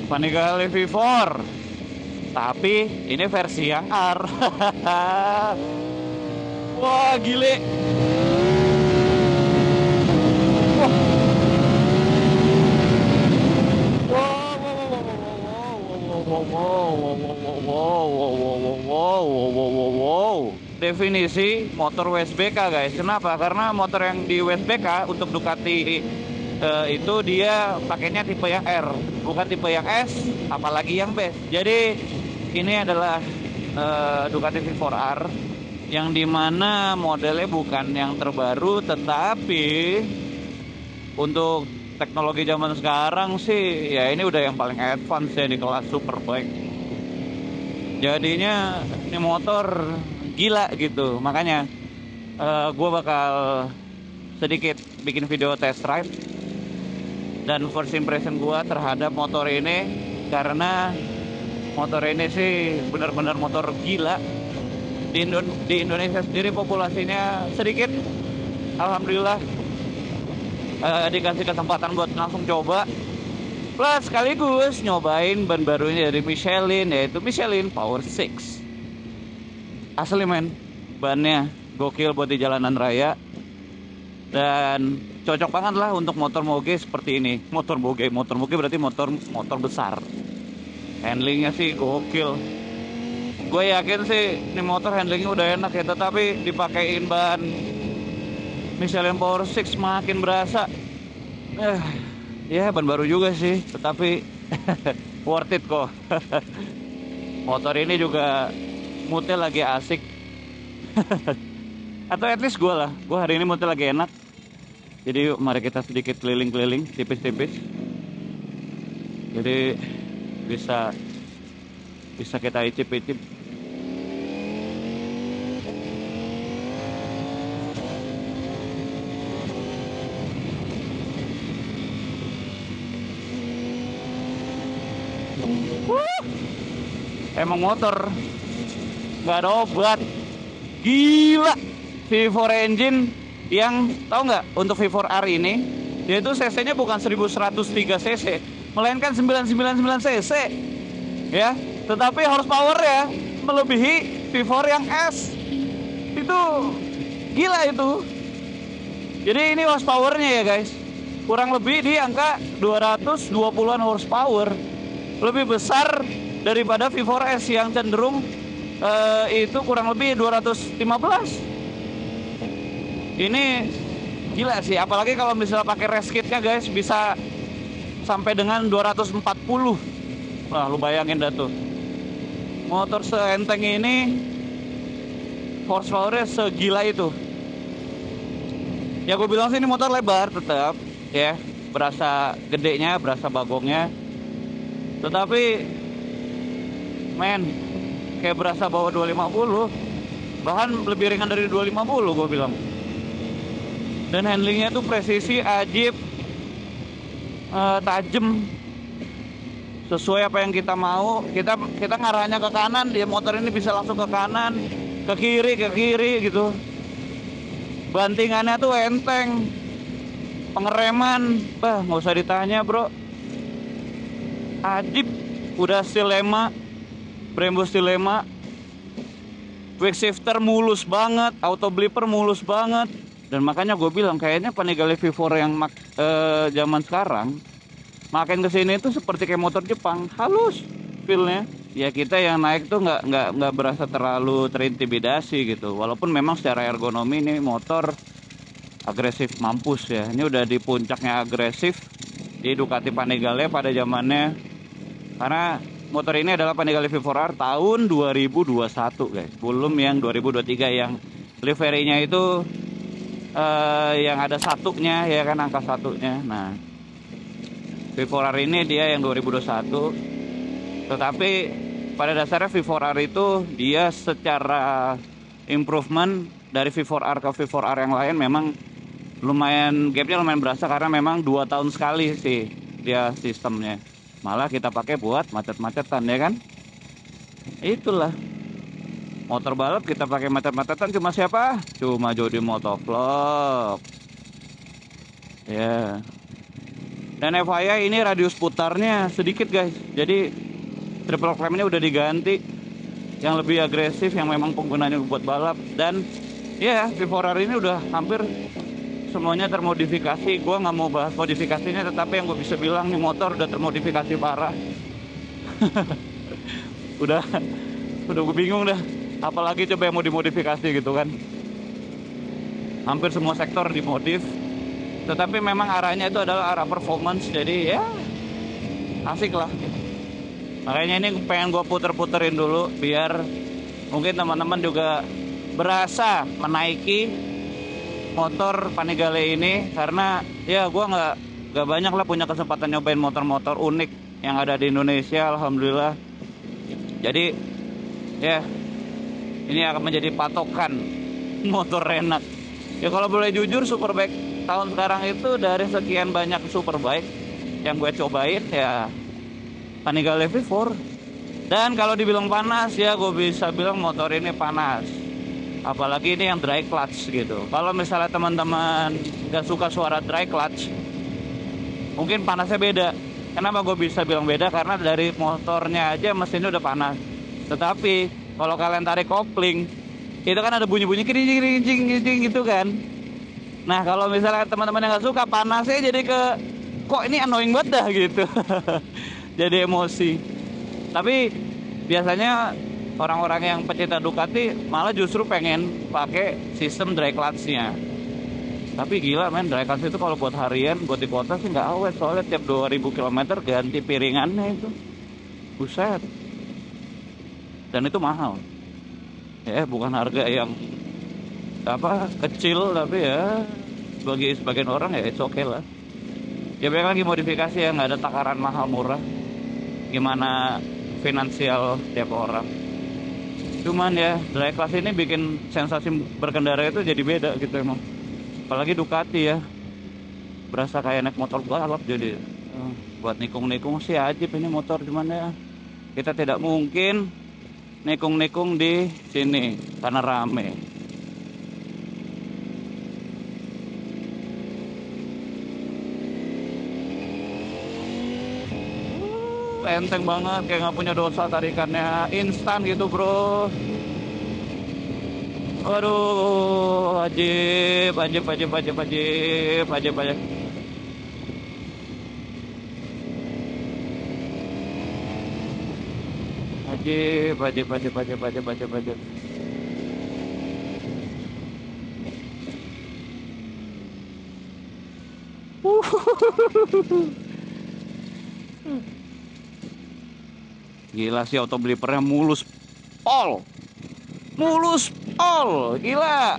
Panigale V4. Tapi ini versi yang R. Wah, gile. Wow. Definisi motor WSBK guys. Kenapa? Karena motor yang di WSBK untuk Ducati itu dia pakainya tipe yang R, bukan tipe yang S, apalagi yang B. Jadi ini adalah Ducati V4R yang dimana modelnya bukan yang terbaru, tetapi untuk teknologi zaman sekarang sih ya ini udah yang paling advance ya di kelas superbike. Jadinya ini motor gila gitu. Makanya gue bakal sedikit bikin video test drive dan first impression gue terhadap motor ini, karena motor ini sih benar-benar motor gila. Di Indonesia sendiri populasinya sedikit, alhamdulillah dikasih kesempatan buat langsung coba, plus sekaligus nyobain ban barunya dari Michelin, yaitu Michelin Power 6. Asli men, bannya gokil buat di jalanan raya dan cocok banget lah untuk motor moge seperti ini. Motor moge berarti motor besar. Handlingnya sih gokil. Gue yakin sih ini motor handlingnya udah enak ya, tetapi dipakein ban Michelin Power 6 makin berasa. Ya ban baru juga sih, tetapi worth it kok. Motor ini juga moodnya lagi asik. Atau at least gue hari ini moodnya lagi enak. Jadi yuk mari kita sedikit keliling-keliling tipis-tipis. Jadi bisa kita icip-icip. Emang motor nggak ada obat, gila. V4 engine yang tahu nggak, untuk V4R ini dia itu cc-nya bukan 1103 cc, melainkan 999 cc ya, tetapi horsepower ya melebihi V4 yang S. Itu gila itu. Jadi ini horsepowernya ya guys, kurang lebih di angka 220-an horsepower, lebih besar daripada V4S yang cenderung itu kurang lebih 215. Ini gila sih, apalagi kalau misalnya pakai race kitnya guys, bisa sampai dengan 240. Wah, lu bayangin dah tuh. Motor seenteng ini horsepowernya segila itu. Ya gue bilang sih ini motor lebar tetap ya, berasa gedenya, berasa bagongnya. Tetapi men, kayak berasa bawa 250, bahkan lebih ringan dari 250 gue bilang. Dan handlingnya tuh presisi, ajib, tajem, sesuai apa yang kita mau. Kita ngarahnya ke kanan, dia motor ini bisa langsung ke kanan, ke kiri gitu. Bantingannya tuh enteng, pengereman, nggak usah ditanya bro, ajib. Udah stilema, Brembo stilema, quick shifter mulus banget, auto blipper mulus banget. Dan makanya gue bilang kayaknya Panigale V4 yang zaman sekarang makin kesini itu seperti kayak motor Jepang, halus feelnya. Ya kita yang naik tuh nggak berasa terlalu terintimidasi gitu. Walaupun memang secara ergonomi ini motor agresif mampus ya. Ini udah di puncaknya agresif di Ducati Panigale pada zamannya. Karena motor ini adalah Panigale V4R tahun 2021 guys. Belum yang 2023 yang liverynya itu yang ada satunya ya kan, angka satunya. Nah, V4R ini dia yang 2021. Tetapi pada dasarnya V4R itu dia secara improvement dari V4R ke V4R yang lain memang lumayan, gapnya lumayan berasa, karena memang 2 tahun sekali sih dia sistemnya. Malah kita pakai buat macet-macetan ya kan. Itulah motor balap kita pakai macet-macetan cuma siapa? Cuma Jody Motovlog. Ya. Dan FYI ini radius putarnya sedikit guys. Jadi triple clamp ini udah diganti yang lebih agresif, yang memang penggunaannya buat balap. Dan ya V4R ini udah hampir semuanya termodifikasi. Gua nggak mau bahas modifikasinya, tetapi yang gue bisa bilang nih motor udah termodifikasi parah. udah gue bingung dah. Apalagi coba yang mau dimodifikasi gitu kan. Hampir semua sektor dimodif. Tetapi memang arahnya itu adalah arah performance. Jadi ya asik lah. Makanya ini pengen gue puter-puterin dulu biar mungkin teman-teman juga berasa menaiki motor Panigale ini, karena ya gue nggak banyak lah punya kesempatan nyobain motor-motor unik yang ada di Indonesia, alhamdulillah. Jadi ya ini akan menjadi patokan motor enak. Ya kalau boleh jujur, Superbike tahun sekarang itu dari sekian banyak Superbike yang gue cobain ya Panigale V4. Dan kalau dibilang panas ya gue bisa bilang motor ini panas. Apalagi ini yang dry clutch gitu. Kalau misalnya teman-teman gak suka suara dry clutch, mungkin panasnya beda. Kenapa gue bisa bilang beda? Karena dari motornya aja mesinnya udah panas. Tetapi kalau kalian tarik kopling, itu kan ada bunyi-bunyi kerincing gitu kan. Nah kalau misalnya teman-teman yang gak suka, panasnya jadi kok ini annoying banget dah gitu. Jadi emosi. Tapi biasanya orang-orang yang pecinta Ducati malah justru pengen pakai sistem dry clutch-nya. Tapi gila men, dry clutch itu kalau buat harian, buat di kota sih nggak awet. Soalnya tiap 2000 km ganti piringannya itu. Buset. Dan itu mahal. Ya bukan harga yang kecil, tapi ya bagi sebagian orang ya it's okay lah. Ya banyak lagi modifikasi ya, nggak ada takaran mahal murah. Gimana finansial tiap orang. Cuman ya dry clutch ini bikin sensasi berkendara itu jadi beda gitu emang. Apalagi Ducati ya, berasa kayak naik motor balap. Jadi buat nikung-nikung sih ajib ini motor, cuman ya kita tidak mungkin nikung-nikung di sini karena rame. Enteng banget, kayak nggak punya dosa, tarikannya instan gitu bro. Aduh, ajib. Ajib. Gila sih, auto blipernya mulus pol, gila.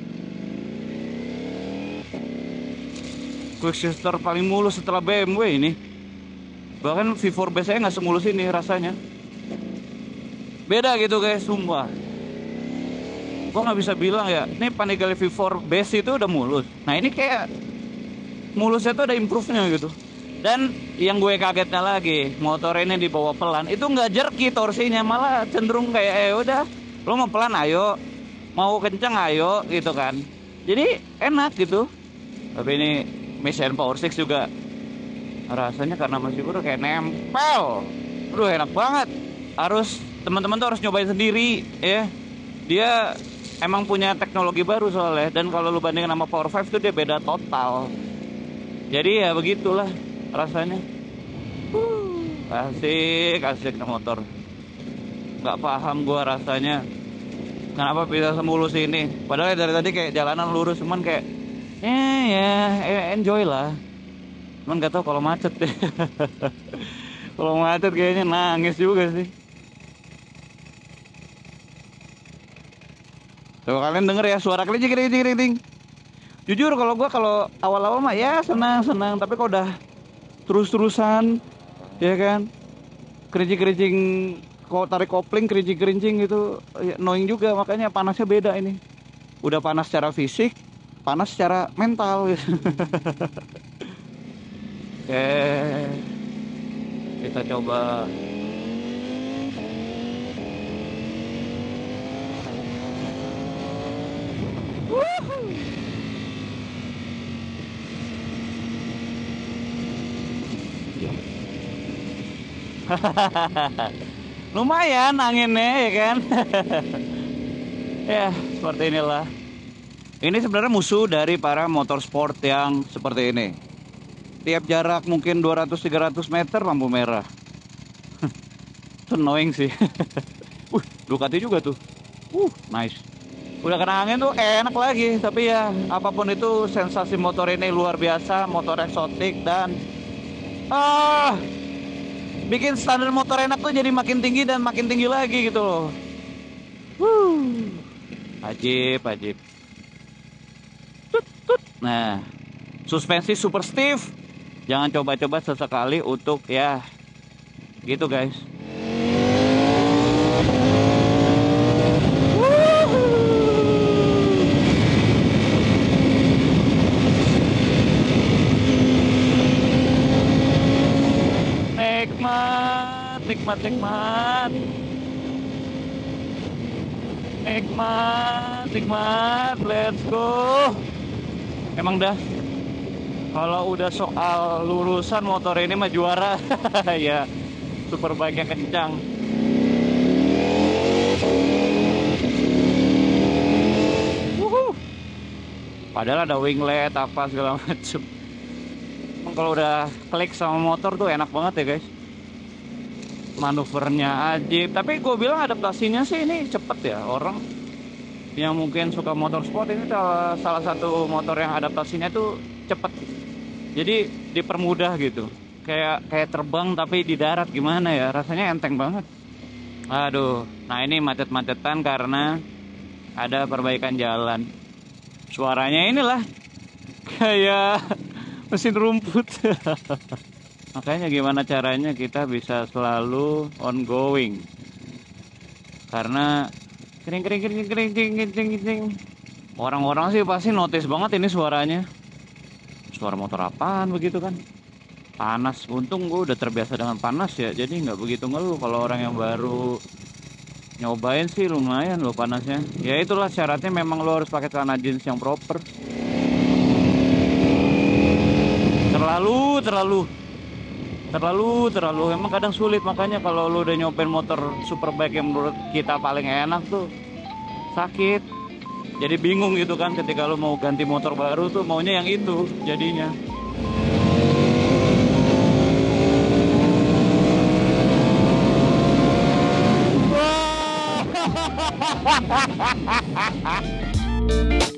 Quick shifter paling mulus setelah BMW ini. Bahkan V4 saya nggak semulus ini rasanya. Beda gitu guys, sumpah. Gua nggak bisa bilang ya, ini Panigale V4 base itu udah mulus. Nah ini kayak mulusnya tuh ada improve-nya gitu. Dan yang gue kagetnya lagi, motor ini dibawa pelan, itu nggak jerky torsinya, malah cenderung kayak udah, lo mau pelan ayo, mau kenceng ayo gitu kan. Jadi enak gitu. Tapi ini mesin Power 6 juga rasanya karena masih baru kayak nempel. Aduh enak banget. Teman-teman tuh harus nyobain sendiri ya. Dia emang punya teknologi baru soalnya, dan kalau lu bandingin sama Power 5 tuh dia beda total. Jadi ya begitulah rasanya. Asik motor. Nggak paham gua rasanya kenapa bisa semulus ini. Padahal dari tadi kayak jalanan lurus, cuman kayak enjoy lah. Cuman nggak tahu kalau macet deh. Kalau macet kayaknya nangis juga sih. Coba kalian denger ya suara kerincing. Jujur kalau gua awal-awal mah ya senang, tapi kalau udah terus-terusan ya kan, kerincing kalau tarik kopling kerincing gitu ya, annoying juga. Makanya panasnya beda ini. Udah panas secara fisik, panas secara mental gitu. Oke, kita coba. Lumayan anginnya ya kan. Ya seperti inilah. Ini sebenarnya musuh dari para motorsport yang seperti ini. Tiap jarak mungkin 200-300 meter lampu merah. Itu annoying sih. Ducati juga tuh. Nice. Udah kena angin tuh enak lagi. Tapi ya apapun itu, sensasi motor ini luar biasa. Motor eksotik dan bikin standar motor enak tuh jadi makin tinggi dan makin tinggi lagi gitu loh. Ajib, ajib. Nah, suspensi super stiff. Jangan coba-coba sesekali untuk ya gitu guys. Nikmat, nikmat, nikmat. Nikmat, nikmat, let's go. Emang dah, kalau udah soal lurusan motor ini mah juara. Ya, superbike yang kencang. Padahal ada winglet apa segala macem. Emang kalau udah klik sama motor tuh enak banget ya guys. Manuvernya ajib. Tapi gue bilang adaptasinya sih ini cepet ya. Orang yang mungkin suka motorsport ini salah satu motor yang adaptasinya tuh cepet. Jadi dipermudah gitu. Kayak terbang tapi di darat gimana ya. Rasanya enteng banget. Aduh. Nah ini macet-macetan karena ada perbaikan jalan. Suaranya inilah kayak mesin rumput. Makanya gimana caranya kita bisa selalu ongoing. Karena kering. Orang-orang sih pasti notice banget ini suaranya. Suara motor apaan begitu kan? Panas. Untung gue udah terbiasa dengan panas ya. Jadi nggak begitu ngeluh. Kalau orang yang baru nyobain sih lumayan loh panasnya. Ya itulah syaratnya, memang lo harus pakai celana jeans yang proper. Terlalu emang kadang sulit. Makanya kalau lo udah nyobain motor superbike yang menurut kita paling enak tuh sakit. Jadi bingung gitu kan ketika lo mau ganti motor baru tuh maunya yang itu jadinya. Wow.